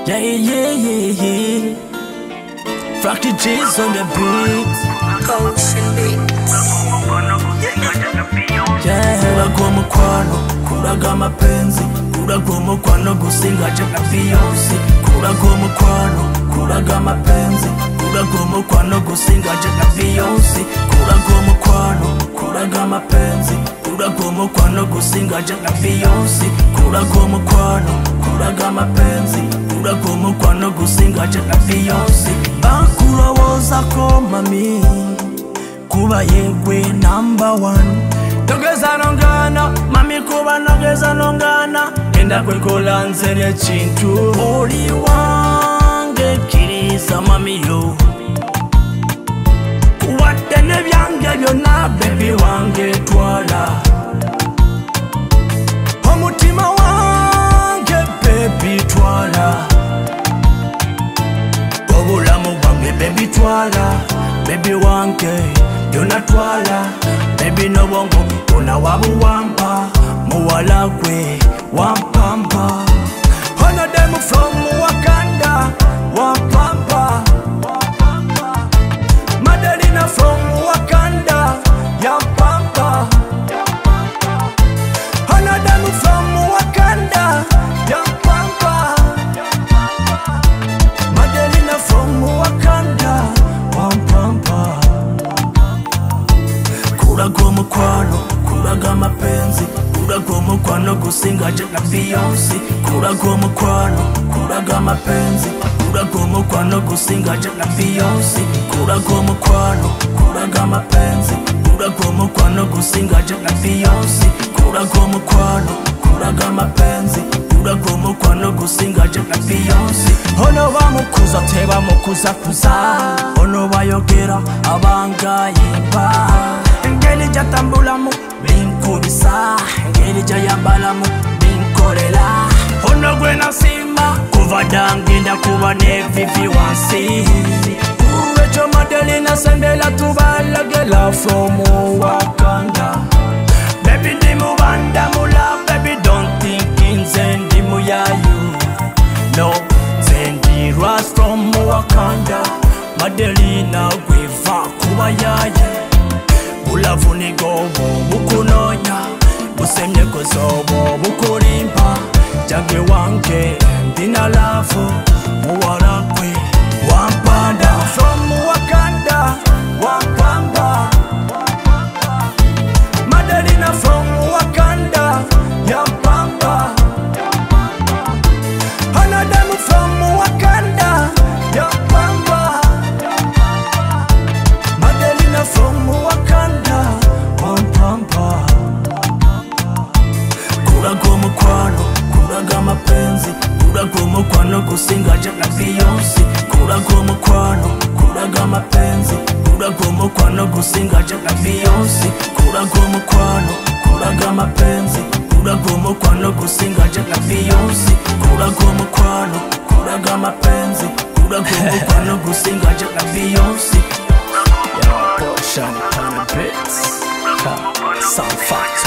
Yeah. Franky Jeez on the beat. Kuragwa mukwano, kuraga mapenzi, kuragwa mukwano gusinga chaka Beyonce. Kuragwa mukwano, kuraga mapenzi, kuragwa mukwano gusinga chaka Beyonce. Kuragwa mukwano, kuraga mapenzi, kuragwa mukwano gusinga chaka Beyonce. Kuragwa mukwano, kuraga mapenzi, kuragwa mukwano gusinga chaka Beyonce. Bakulowoza ko mami, kuba yegwe #1. Togeza nongana, mami kuba nogeza nongana. Enda kwekola nze n'ekintu oli wange kkiriza mami yo. Wadde n'ebyange byonna baby wange twala. Omutima wange baby twala. Obulamu bwange baby twala. Baby wange byonna twala. Baby no bongo una wabuwamba muwala gwe wampamba. Honor them from Uganda wampamba. Madelina from Uganda yampamba. Honor them from Uganda yampamba. Madelina from Uganda wampamba. Kuragwa mukwano, kuraga mapenzi, kuragwa mukwano gusinga chaka Beyonce. Kuragwa mukwano, kuraga mapenzi, kuragwa mukwano gusinga chaka Beyonce. Kuragwa mukwano, kuraga mapenzi, kuragwa mukwano gusinga chaka Beyonce. Kuragwa mukwano, kuraga mapenzi, kuragwa mukwano gusinga chaka Beyonce. Ono bamukuza teba mukuza kuza, ono bayogera abangayimba. Ngeli jatambulamu binkubisa, ngeli jayambalamu binkolela. Ono gwe nasima kuva dangenda kuba nevivi wansi. Uwecho Madelina sendela tubalagela from Uganda. Baby ndi mubanda mula, baby don't think nze ndi muyayu. No, nze ndi ras from Uganda. Madelina gwiva kuba yaye. Bulavu ni gobo bukunonya, busemye kozobo bukulimpa. Jange wange ndina lavu, muwala gwe wampanda. From Uganda wampamba. Madelina from Uganda yampamba. Honor them from Uganda yampamba. Madelina from Uganda wampamba. Kuragwa mukwano, kuraga mapenzi, kuragwa mukwano gusinga chaka Beyonce. Kuragwa mukwano, kuraga mapenzi, kuragwa mukwano gusinga chaka Beyonce. Kuragwa mukwano, kuraga mapenzi, kuragwa mukwano gusinga chaka Beyonce. Kuragwa mukwano, kuraga mapenzi, kuragwa mukwano gusinga chaka Beyonce. Shiny on the bits, some facts.